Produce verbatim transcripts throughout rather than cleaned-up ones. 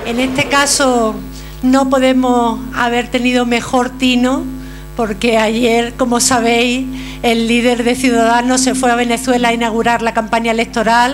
En este caso no podemos haber tenido mejor tino, porque ayer, como sabéis, el líder de Ciudadanos se fue a Venezuela a inaugurar la campaña electoral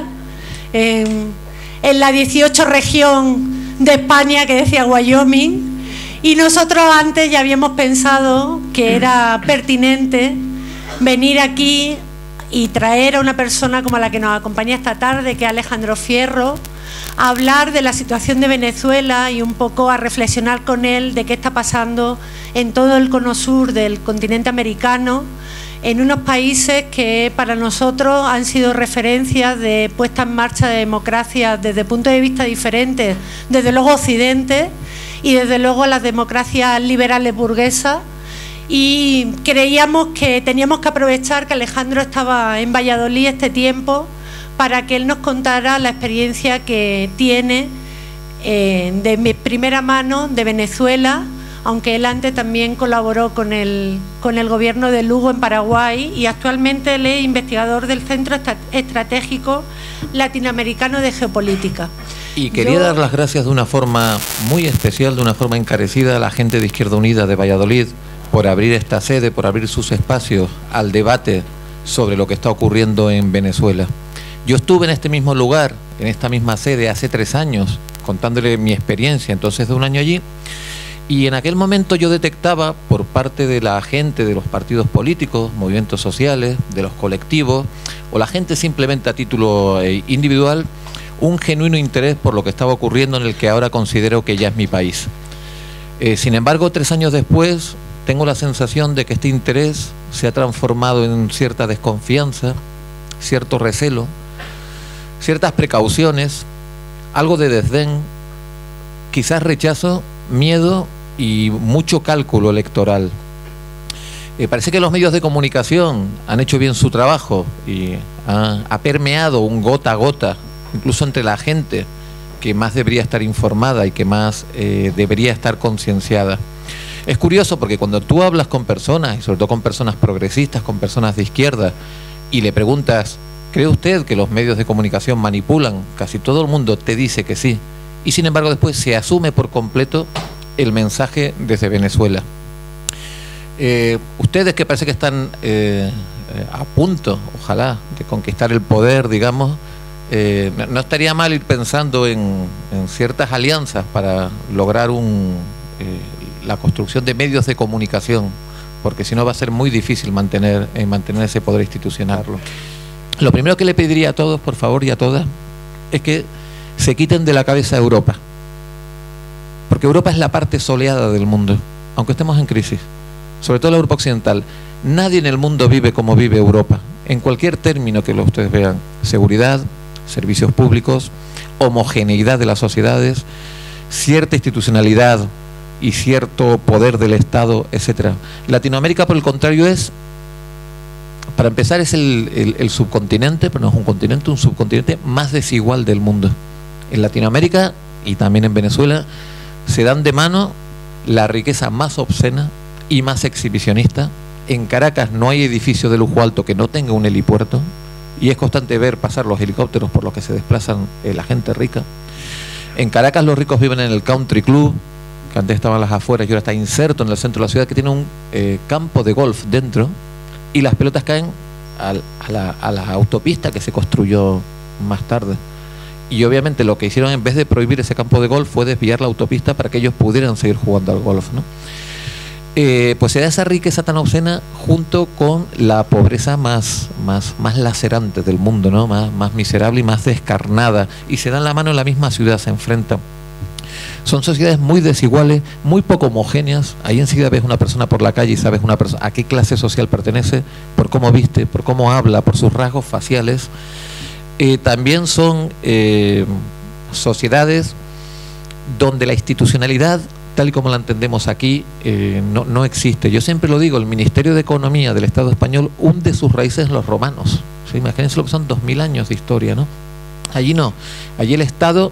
en, en la dieciocho región de España, que decía Wyoming, y nosotros antes ya habíamos pensado que era pertinente venir aquí y traer a una persona como la que nos acompaña esta tarde, que es Alejandro Fierro, a hablar de la situación de Venezuela y un poco a reflexionar con él de qué está pasando en todo el cono sur del continente americano, en unos países que para nosotros han sido referencias de puesta en marcha de democracias desde puntos de vista diferentes, desde luego Occidente y desde luego las democracias liberales burguesas. Y creíamos que teníamos que aprovechar que Alejandro estaba en Valladolid este tiempo para que él nos contara la experiencia que tiene eh, de primera mano de Venezuela, aunque él antes también colaboró con el, con el gobierno de Lugo en Paraguay, y actualmente él es investigador del Centro Estratégico Latinoamericano de Geopolítica. Y quería Yo... dar las gracias de una forma muy especial, de una forma encarecida, a la gente de Izquierda Unida de Valladolid por abrir esta sede, por abrir sus espacios al debate sobre lo que está ocurriendo en Venezuela. Yo estuve en este mismo lugar, en esta misma sede, hace tres años, contándole mi experiencia, entonces de un año allí, y en aquel momento yo detectaba por parte de la gente de los partidos políticos, movimientos sociales, de los colectivos, o la gente simplemente a título eh, individual, un genuino interés por lo que estaba ocurriendo en el que ahora considero que ya es mi país. Eh, sin embargo, tres años después, tengo la sensación de que este interés se ha transformado en cierta desconfianza, cierto recelo, ciertas precauciones, algo de desdén, quizás rechazo, miedo y mucho cálculo electoral. Eh, parece que los medios de comunicación han hecho bien su trabajo y ha, ha permeado un gota a gota, incluso entre la gente que más debería estar informada y que más eh, debería estar concienciada. Es curioso porque cuando tú hablas con personas, y sobre todo con personas progresistas, con personas de izquierda, y le preguntas, ¿cree usted que los medios de comunicación manipulan? Casi todo el mundo te dice que sí. Y sin embargo después se asume por completo el mensaje desde Venezuela. Eh, ustedes que parece que están eh, a punto, ojalá, de conquistar el poder, digamos, eh, no estaría mal ir pensando en, en ciertas alianzas para lograr un, eh, la construcción de medios de comunicación, porque si no va a ser muy difícil mantener, eh, mantener ese poder institucional. Lo primero que le pediría a todos, por favor, y a todas, es que se quiten de la cabeza a Europa, porque Europa es la parte soleada del mundo, aunque estemos en crisis, sobre todo la Europa occidental. Nadie en el mundo vive como vive Europa, en cualquier término que lo ustedes vean: seguridad, servicios públicos, homogeneidad de las sociedades, cierta institucionalidad y cierto poder del Estado, etcétera. Latinoamérica, por el contrario, es, para empezar, es el, el, el subcontinente, pero no es un continente, un subcontinente más desigual del mundo. En Latinoamérica y también en Venezuela se dan de mano la riqueza más obscena y más exhibicionista. En Caracas no hay edificio de lujo alto que no tenga un helipuerto, y es constante ver pasar los helicópteros por los que se desplazan eh, la gente rica. En Caracas los ricos viven en el Country Club, que antes estaban las afueras y ahora está inserto en el centro de la ciudad, que tiene un eh, campo de golf dentro, y las pelotas caen al, a, la, a la autopista que se construyó más tarde. Y obviamente lo que hicieron, en vez de prohibir ese campo de golf, fue desviar la autopista para que ellos pudieran seguir jugando al golf, ¿no? Eh, pues se da esa riqueza tan obscena junto con la pobreza más, más, más lacerante del mundo, ¿no? Más, más miserable y más descarnada, y se dan la mano en la misma ciudad, se enfrentan. Son sociedades muy desiguales, muy poco homogéneas. Ahí enseguida ves una persona por la calle y sabes una persona a qué clase social pertenece, por cómo viste, por cómo habla, por sus rasgos faciales. Eh, también son eh, sociedades donde la institucionalidad, tal y como la entendemos aquí, eh, no, no existe. Yo siempre lo digo, el Ministerio de Economía del Estado español hunde sus raíces en los romanos. ¿Sí? Imagínense lo que son dos mil años de historia, ¿no? Allí no. Allí el Estado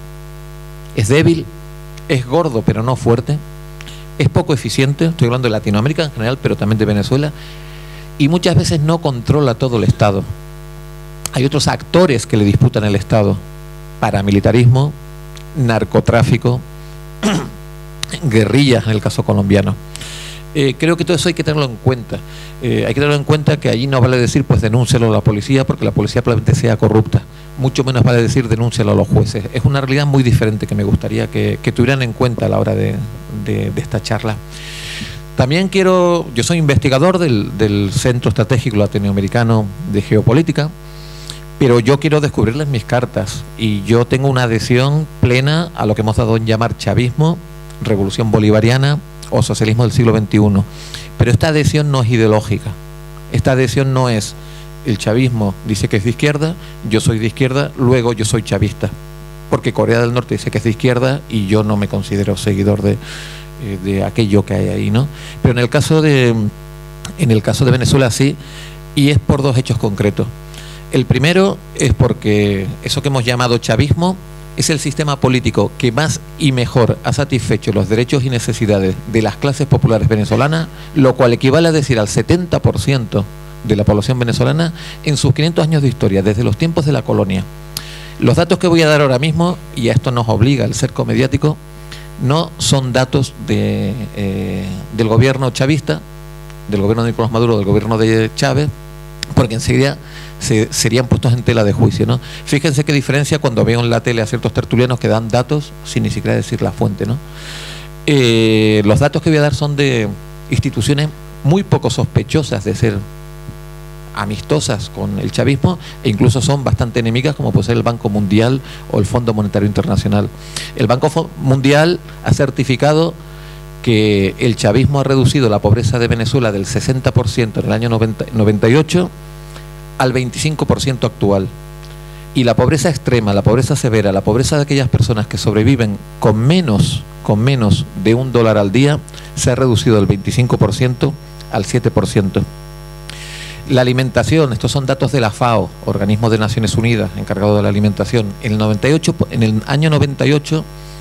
es débil, es gordo pero no fuerte, es poco eficiente, estoy hablando de Latinoamérica en general, pero también de Venezuela, y muchas veces no controla todo el Estado. Hay otros actores que le disputan el Estado: paramilitarismo, narcotráfico, guerrillas en el caso colombiano. Eh, creo que todo eso hay que tenerlo en cuenta. Eh, hay que tenerlo en cuenta que allí no vale decir pues denúncialo a la policía, porque la policía probablemente sea corrupta. Mucho menos vale decir denúncialo a los jueces. Es una realidad muy diferente que me gustaría que, que tuvieran en cuenta a la hora de, de, de esta charla. También quiero, yo soy investigador del, del Centro Estratégico Latinoamericano de Geopolítica, pero yo quiero descubrirles mis cartas y yo tengo una adhesión plena a lo que hemos dado en llamar chavismo, revolución bolivariana o socialismo del siglo veintiuno. Pero esta adhesión no es ideológica. Esta adhesión no es el chavismo dice que es de izquierda, yo soy de izquierda, luego yo soy chavista. Porque Corea del Norte dice que es de izquierda y yo no me considero seguidor de, eh, de aquello que hay ahí, ¿no? Pero en el caso de, en el caso de Venezuela sí, y es por dos hechos concretos. El primero es porque eso que hemos llamado chavismo es el sistema político que más y mejor ha satisfecho los derechos y necesidades de las clases populares venezolanas, lo cual equivale a decir al setenta por ciento de la población venezolana en sus quinientos años de historia, desde los tiempos de la colonia. Los datos que voy a dar ahora mismo, y a esto nos obliga el cerco mediático, no son datos de, eh, del gobierno chavista, del gobierno de Nicolás Maduro, del gobierno de Chávez, porque enseguida se, serían puestos en tela de juicio, ¿no? Fíjense qué diferencia cuando veo en la tele a ciertos tertulianos que dan datos sin ni siquiera decir la fuente, ¿no? Eh, los datos que voy a dar son de instituciones muy poco sospechosas de ser amistosas con el chavismo e incluso son bastante enemigas, como puede ser el Banco Mundial o el Fondo Monetario Internacional. El Banco Mundial ha certificado que el chavismo ha reducido la pobreza de Venezuela del sesenta por ciento en el año noventa y ocho al veinticinco por ciento actual. Y la pobreza extrema, la pobreza severa, la pobreza de aquellas personas que sobreviven con menos, con menos de un dólar al día, se ha reducido del veinticinco por ciento al siete por ciento. La alimentación, estos son datos de la FAO, Organismo de Naciones Unidas, encargado de la alimentación. En el, noventa y ocho, en el año noventa y ocho,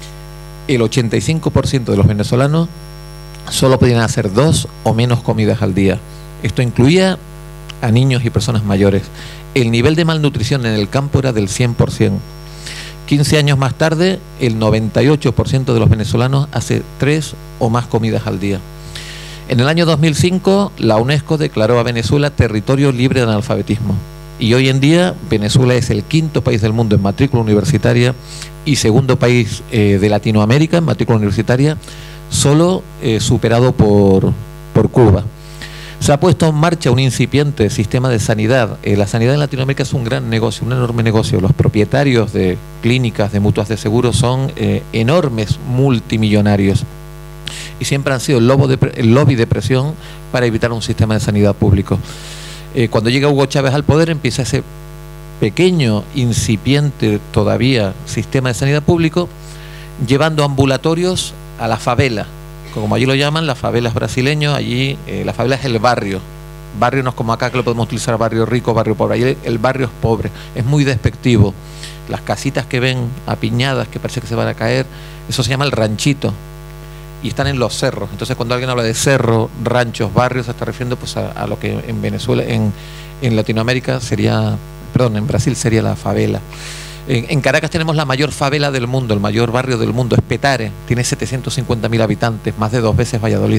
el ochenta y cinco por ciento de los venezolanos solo podían hacer dos o menos comidas al día. Esto incluía a niños y personas mayores. El nivel de malnutrición en el campo era del cien por ciento. quince años más tarde, el noventa y ocho por ciento de los venezolanos hace tres o más comidas al día. En el año dos mil cinco, la UNESCO declaró a Venezuela territorio libre de analfabetismo. Y hoy en día, Venezuela es el quinto país del mundo en matrícula universitaria y segundo país eh, de Latinoamérica en matrícula universitaria, solo eh, superado por, por Cuba. Se ha puesto en marcha un incipiente sistema de sanidad. Eh, la sanidad en Latinoamérica es un gran negocio, un enorme negocio. Los propietarios de clínicas, de mutuas de seguros son eh, enormes multimillonarios. Y siempre han sido el, lobo de, el lobby de presión para evitar un sistema de sanidad público. Eh, cuando llega Hugo Chávez al poder empieza ese pequeño, incipiente todavía sistema de sanidad público, llevando ambulatorios a la favela, como allí lo llaman, las favelas brasileños. Allí eh, la favela es el barrio. Barrio no es como acá que lo podemos utilizar barrio rico, barrio pobre. Allí el barrio es pobre, es muy despectivo. Las casitas que ven apiñadas, que parece que se van a caer, eso se llama el ranchito. Y están en los cerros. Entonces cuando alguien habla de cerro, ranchos, barrios, se está refiriendo pues a, a lo que en Venezuela, en, en Latinoamérica sería, perdón, en Brasil sería la favela. En, en Caracas tenemos la mayor favela del mundo, el mayor barrio del mundo, es Petare, tiene setecientos cincuenta mil habitantes, más de dos veces Valladolid.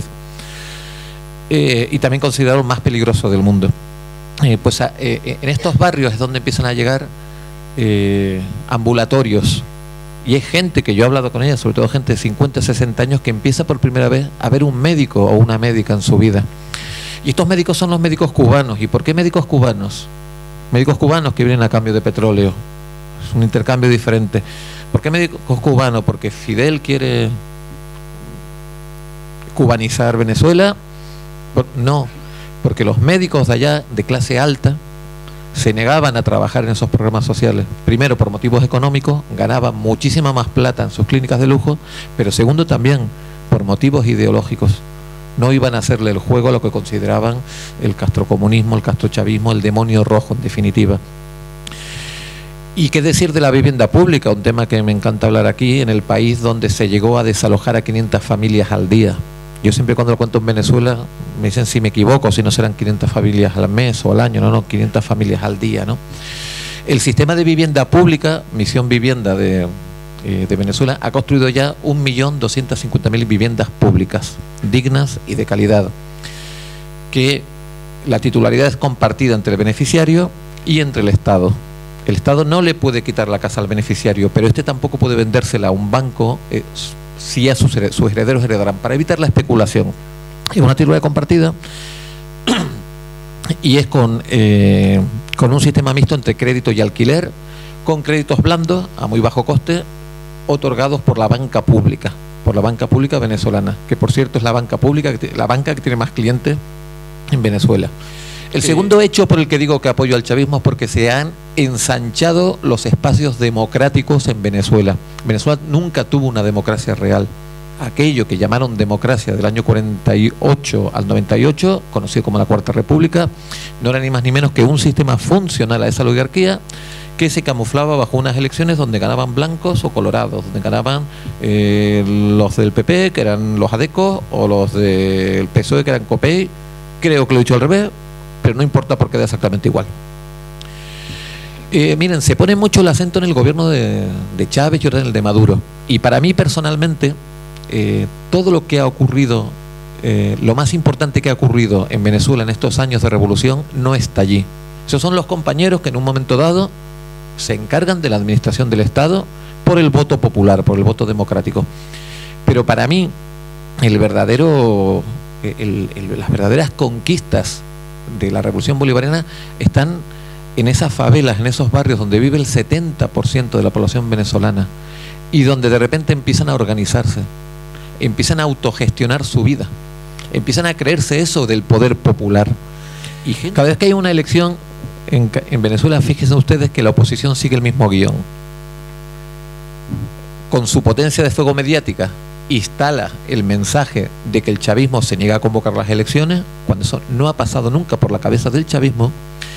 Eh, y también considerado el más peligroso del mundo. Eh, pues a, eh, en estos barrios es donde empiezan a llegar eh, ambulatorios. Y hay gente que yo he hablado con ella, sobre todo gente de cincuenta, sesenta años, que empieza por primera vez a ver un médico o una médica en su vida. Y estos médicos son los médicos cubanos. ¿Y por qué médicos cubanos? Médicos cubanos que vienen a cambio de petróleo. Es un intercambio diferente. ¿Por qué médicos cubanos? Porque Fidel quiere cubanizar Venezuela. No, porque los médicos de allá, de clase alta, se negaban a trabajar en esos programas sociales. Primero, por motivos económicos, ganaban muchísima más plata en sus clínicas de lujo, pero segundo también, por motivos ideológicos. No iban a hacerle el juego a lo que consideraban el castrocomunismo, el castrochavismo, el demonio rojo, en definitiva. ¿Y qué decir de la vivienda pública? Un tema que me encanta hablar aquí, en el país donde se llegó a desalojar a quinientas familias al día. Yo siempre cuando lo cuento en Venezuela me dicen si me equivoco, si no serán quinientas familias al mes o al año, no, no, quinientas familias al día, ¿no? El sistema de vivienda pública, Misión Vivienda de eh, de Venezuela ha construido ya un millón doscientas cincuenta mil viviendas públicas, dignas y de calidad, que la titularidad es compartida entre el beneficiario y entre el Estado. El Estado no le puede quitar la casa al beneficiario, pero este tampoco puede vendérsela a un banco eh, si a sus, sus herederos heredarán, para evitar la especulación. Es una titularidad compartida y es con, eh, con un sistema mixto entre crédito y alquiler, con créditos blandos a muy bajo coste, otorgados por la banca pública, por la banca pública venezolana, que por cierto es la banca pública, la banca que tiene más clientes en Venezuela. El sí. segundo hecho por el que digo que apoyo al chavismo es porque se han ensanchado los espacios democráticos en Venezuela. Venezuela nunca tuvo una democracia real. Aquello que llamaron democracia del año cuarenta y ocho al noventa y ocho, conocido como la Cuarta República, no era ni más ni menos que un sistema funcional a esa oligarquía que se camuflaba bajo unas elecciones donde ganaban blancos o colorados, donde ganaban eh, los del P P, que eran los adecos, o los del P S O E, que eran COPEI. Creo que lo he dicho al revés, pero no importa porque da exactamente igual. Eh, miren, se pone mucho el acento en el gobierno de, de Chávez y ahora en el de Maduro. Y para mí personalmente, eh, todo lo que ha ocurrido, eh, lo más importante que ha ocurrido en Venezuela en estos años de revolución, no está allí. Esos son los compañeros que en un momento dado se encargan de la administración del Estado por el voto popular, por el voto democrático. Pero para mí, el verdadero... El, el, las verdaderas conquistas de la revolución bolivariana están en esas favelas, en esos barrios donde vive el setenta por ciento de la población venezolana y donde de repente empiezan a organizarse, empiezan a autogestionar su vida, empiezan a creerse eso del poder popular. Y cada vez que hay una elección en, en Venezuela, fíjense ustedes que la oposición sigue el mismo guión. Con su potencia de fuego mediática, instala el mensaje de que el chavismo se niega a convocar las elecciones, cuando eso no ha pasado nunca por la cabeza del chavismo,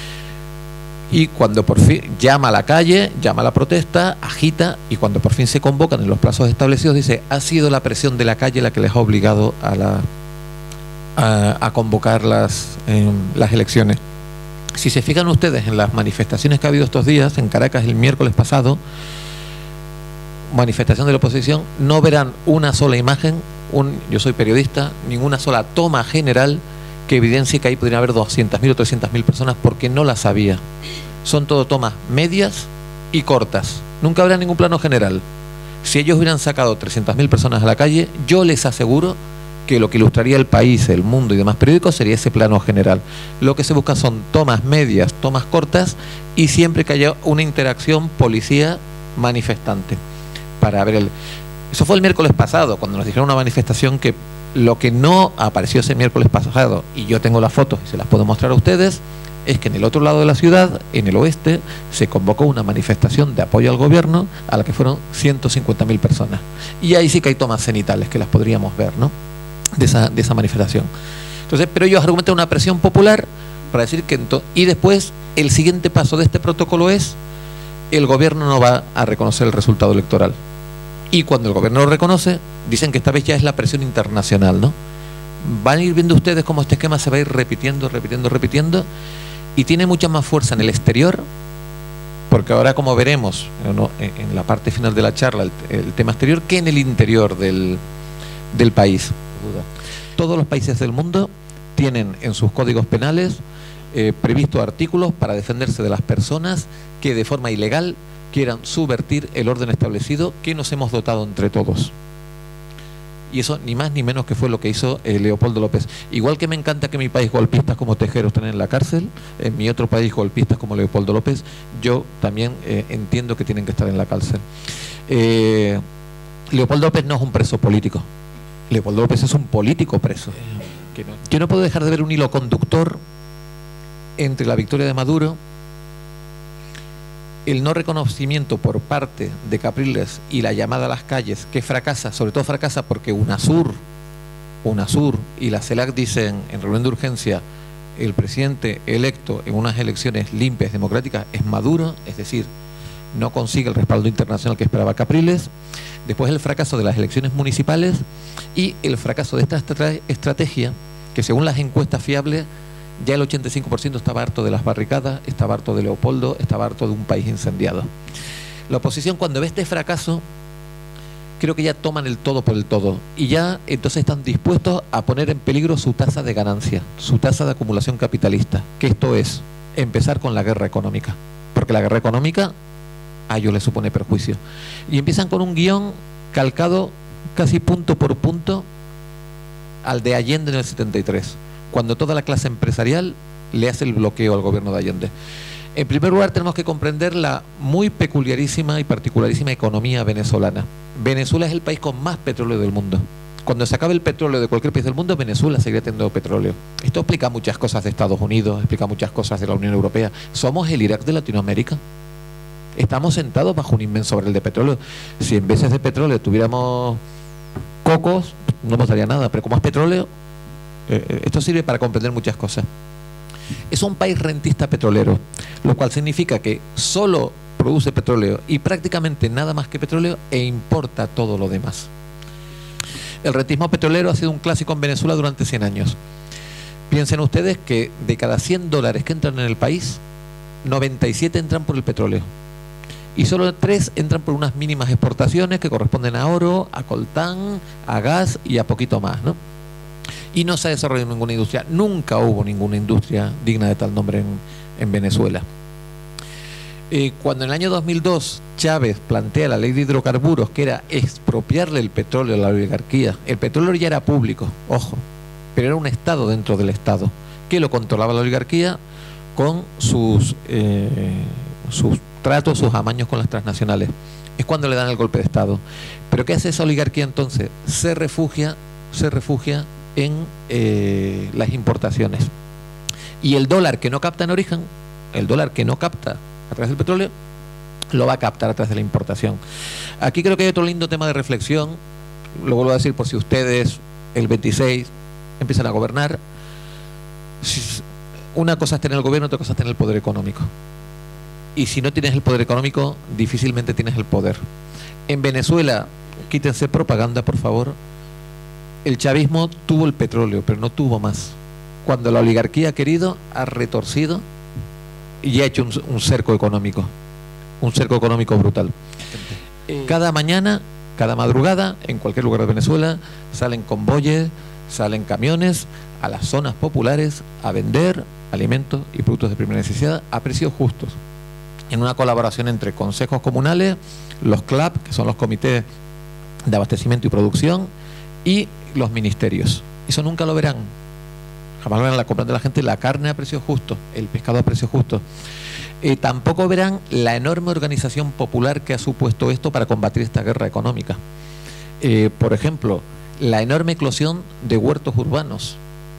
y cuando por fin llama a la calle, llama a la protesta, agita, y cuando por fin se convocan en los plazos establecidos, dice, ha sido la presión de la calle la que les ha obligado a, la, a, a convocar las, eh, las elecciones. Si se fijan ustedes en las manifestaciones que ha habido estos días, en Caracas el miércoles pasado, manifestación de la oposición, no verán una sola imagen, un, yo soy periodista, ninguna sola toma general que evidencie que ahí podrían haber doscientas mil o trescientas mil personas, porque no las había. Son todo tomas medias y cortas, nunca habrá ningún plano general. Si ellos hubieran sacado trescientas mil personas a la calle, yo les aseguro que lo que ilustraría el País, el Mundo y demás periódicos sería ese plano general. Lo que se busca son tomas medias, tomas cortas, y siempre que haya una interacción policía-manifestante. Para ver el... Eso fue el miércoles pasado, cuando nos dijeron una manifestación que lo que no apareció ese miércoles pasado, y yo tengo las fotos y se las puedo mostrar a ustedes, es que en el otro lado de la ciudad, en el oeste, se convocó una manifestación de apoyo al gobierno a la que fueron ciento cincuenta mil personas. Y ahí sí que hay tomas cenitales que las podríamos ver, ¿no? De esa, de esa manifestación. Entonces, pero ellos argumentan una presión popular para decir que... Y después, el siguiente paso de este protocolo es: el gobierno no va a reconocer el resultado electoral. Y cuando el gobierno lo reconoce, dicen que esta vez ya es la presión internacional, ¿no? Van a ir viendo ustedes cómo este esquema se va a ir repitiendo, repitiendo, repitiendo, y tiene mucha más fuerza en el exterior, porque ahora, como veremos ¿no? en la parte final de la charla, el, el tema exterior, que en el interior del, del país. Todos los países del mundo tienen en sus códigos penales eh, previstos artículos para defenderse de las personas que de forma ilegal quieran subvertir el orden establecido que nos hemos dotado entre todos. Y eso ni más ni menos que fue lo que hizo eh, Leopoldo López. Igual que me encanta que en mi país golpistas como Tejero estén en la cárcel, en mi otro país golpistas como Leopoldo López, yo también eh, entiendo que tienen que estar en la cárcel. Eh, Leopoldo López no es un preso político. Leopoldo López es un político preso. Yo no puedo dejar de ver un hilo conductor entre la victoria de Maduro, el no reconocimiento por parte de Capriles y la llamada a las calles, que fracasa, sobre todo fracasa porque UNASUR, UNASUR y la CELAC dicen en reunión de urgencia, el presidente electo en unas elecciones limpias, democráticas, es Maduro, es decir, no consigue el respaldo internacional que esperaba Capriles. Después el fracaso de las elecciones municipales y el fracaso de esta estrategia, que según las encuestas fiables, ya el ochenta y cinco por ciento estaba harto de las barricadas, estaba harto de Leopoldo, estaba harto de un país incendiado. La oposición, cuando ve este fracaso, creo que ya toman el todo por el todo y ya entonces están dispuestos a poner en peligro su tasa de ganancia, su tasa de acumulación capitalista, que esto es empezar con la guerra económica, porque la guerra económica a ellos les supone perjuicio. Y empiezan con un guión calcado casi punto por punto al de Allende en el setenta y tres, cuando toda la clase empresarial le hace el bloqueo al gobierno de Allende. En primer lugar, tenemos que comprender la muy peculiarísima y particularísima economía venezolana. Venezuela es el país con más petróleo del mundo. Cuando se acabe el petróleo de cualquier país del mundo, Venezuela seguirá teniendo petróleo. Esto explica muchas cosas de Estados Unidos, explica muchas cosas de la Unión Europea. Somos el Irak de Latinoamérica. Estamos sentados bajo un inmenso barril de petróleo. Si en vez de petróleo tuviéramos cocos, no nos daría nada, pero como es petróleo, eh, esto sirve para comprender muchas cosas. Es un país rentista petrolero, lo cual significa que solo produce petróleo y prácticamente nada más que petróleo e importa todo lo demás. El rentismo petrolero ha sido un clásico en Venezuela durante cien años. Piensen ustedes que de cada cien dólares que entran en el país, noventa y siete entran por el petróleo. Y solo tres entran por unas mínimas exportaciones que corresponden a oro, a coltán, a gas y a poquito más, ¿no? Y no se ha desarrollado ninguna industria. Nunca hubo ninguna industria digna de tal nombre en, en Venezuela. Eh, cuando en el año dos mil dos Chávez plantea la ley de hidrocarburos, que era expropiarle el petróleo a la oligarquía, el petróleo ya era público, ojo, pero era un Estado dentro del Estado, que lo controlaba la oligarquía con sus, eh, sus tratos, sus amaños con las transnacionales. Es cuando le dan el golpe de Estado. Pero ¿qué hace esa oligarquía entonces? Se refugia, se refugia en eh, las importaciones. Y el dólar que no capta en origen, el dólar que no capta a través del petróleo, lo va a captar a través de la importación. Aquí creo que hay otro lindo tema de reflexión, lo vuelvo a decir por si ustedes el veintiséis empiezan a gobernar. Una cosa es tener el gobierno, otra cosa es tener el poder económico. Y si no tienes el poder económico, difícilmente tienes el poder. En Venezuela, quítense propaganda, por favor. El chavismo tuvo el petróleo, pero no tuvo más. Cuando la oligarquía ha querido, ha retorcido y ha hecho un, un cerco económico. Un cerco económico brutal. Cada mañana, cada madrugada, en cualquier lugar de Venezuela, salen convoyes, salen camiones a las zonas populares a vender alimentos y productos de primera necesidad a precios justos, en una colaboración entre consejos comunales, los C L A P, que son los comités de abastecimiento y producción, y los ministerios. Eso nunca lo verán. Jamás verán la compra de la gente, la carne a precios justos, el pescado a precios justos. Eh, tampoco verán la enorme organización popular que ha supuesto esto para combatir esta guerra económica. Eh, por ejemplo, la enorme eclosión de huertos urbanos,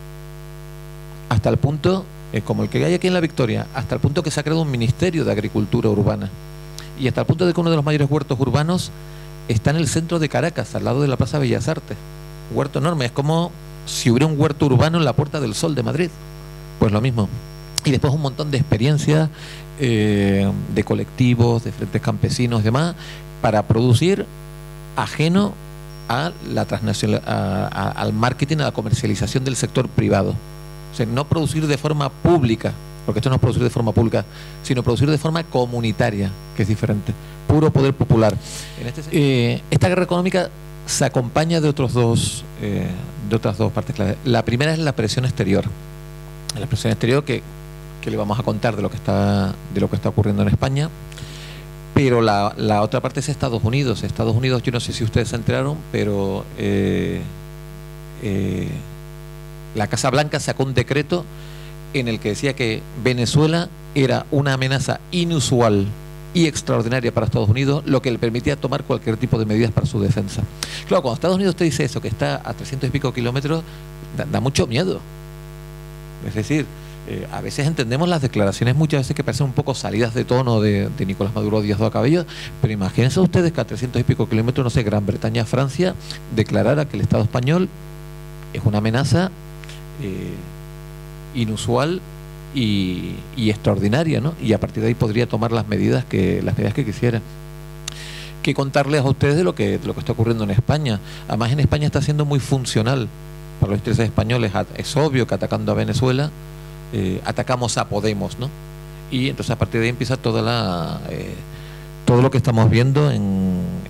hasta el punto, eh, como el que hay aquí en La Victoria, hasta el punto que se ha creado un ministerio de agricultura urbana, y hasta el punto de que uno de los mayores huertos urbanos está en el centro de Caracas, al lado de la Plaza Bellas Artes. Un huerto enorme, es como si hubiera un huerto urbano en la Puerta del Sol de Madrid. Pues lo mismo. Y después un montón de experiencias eh, de colectivos, de frentes campesinos y demás, para producir ajeno a la transnacional, a, a, al marketing, a la comercialización del sector privado. O sea, no producir de forma pública, porque esto no es producir de forma pública, sino producir de forma comunitaria, que es diferente. Puro poder popular. En este eh, esta guerra económica se acompaña de otros dos, eh, de otras dos partes claves. La primera es la presión exterior. La presión exterior que, que le vamos a contar de lo que está, de lo que está ocurriendo en España. Pero la, la otra parte es Estados Unidos. Estados Unidos, yo no sé si ustedes se enteraron, pero eh, eh, la Casa Blanca sacó un decreto en el que decía que Venezuela era una amenaza inusual y extraordinaria para Estados Unidos, lo que le permitía tomar cualquier tipo de medidas para su defensa. Claro, cuando Estados Unidos te dice eso, que está a trescientos y pico kilómetros, da, da mucho miedo. Es decir, eh, a veces entendemos las declaraciones muchas veces que parecen un poco salidas de tono de, de Nicolás Maduro Díaz Cabello, pero imagínense ustedes que a trescientos y pico kilómetros, no sé, Gran Bretaña, Francia, declarara que el Estado español es una amenaza eh, inusual y, y extraordinaria, ¿no? Y a partir de ahí podría tomar las medidas que las medidas que quisiera. Que contarles a ustedes de lo que de lo que está ocurriendo en España. Además, en España está siendo muy funcional para los intereses españoles. Es obvio que atacando a Venezuela eh, atacamos a Podemos, ¿no? Y entonces a partir de ahí empieza toda la eh, todo lo que estamos viendo en, en,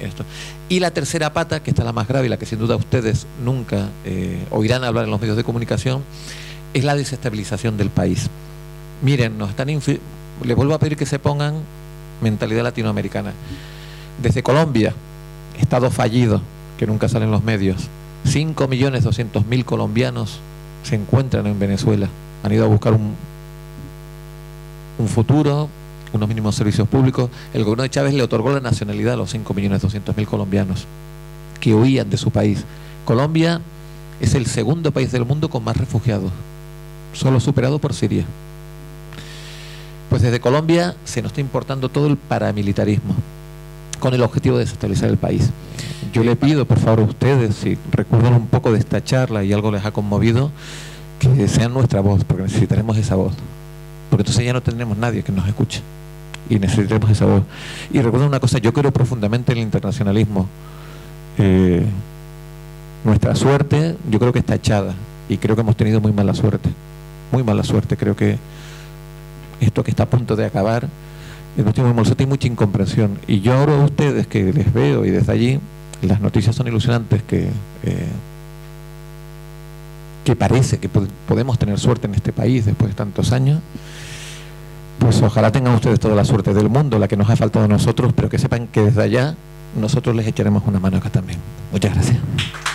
esto. Y la tercera pata, que esta es la más grave y la que sin duda ustedes nunca eh, oirán hablar en los medios de comunicación, es la desestabilización del país. Miren, nos están les vuelvo a pedir que se pongan mentalidad latinoamericana. Desde Colombia, Estado fallido, que nunca sale en los medios, cinco millones doscientos mil colombianos se encuentran en Venezuela. Han ido a buscar un, un futuro, unos mínimos servicios públicos. El gobierno de Chávez le otorgó la nacionalidad a los cinco millones doscientos mil colombianos que huían de su país. Colombia es el segundo país del mundo con más refugiados, solo superado por Siria. Pues desde Colombia se nos está importando todo el paramilitarismo con el objetivo de desestabilizar el país. Yo le pido, por favor, a ustedes, si recuerdan un poco de esta charla y algo les ha conmovido, que sean nuestra voz, porque necesitaremos esa voz. Porque entonces ya no tendremos nadie que nos escuche. Y necesitaremos esa voz. Y recuerden una cosa, yo creo profundamente en el internacionalismo. Eh, nuestra suerte, yo creo que está echada. Y creo que hemos tenido muy mala suerte. Muy mala suerte. Creo que esto que está a punto de acabar, hemos tenido mucha incomprensión. Y yo ahora a ustedes que les veo y desde allí, las noticias son ilusionantes, que, eh, que parece que pod podemos tener suerte en este país después de tantos años. Pues ojalá tengan ustedes toda la suerte del mundo, la que nos ha faltado a nosotros, pero que sepan que desde allá nosotros les echaremos una mano acá también. Muchas gracias.